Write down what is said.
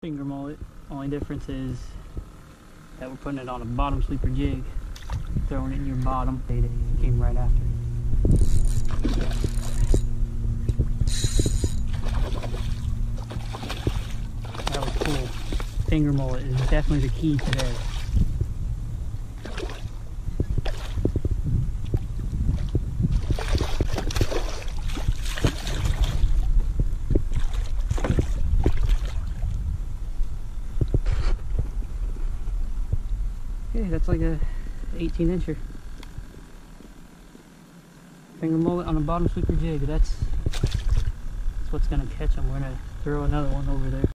finger mullet. Only difference is that we're putting it on a bottom sleeper jig, throwing it in your bottom. It came right after. That was cool. Finger mullet is definitely the key today. Okay, that's like a 18-incher. Finger mullet on a bottom sleeper jig. That's what's gonna catch them. We're gonna throw another one over there.